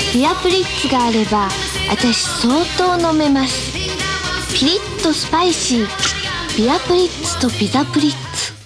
ビアプリッツがあれば私相当飲めます。ピリッとスパイシー、ビアプリッツとピザプリッツ。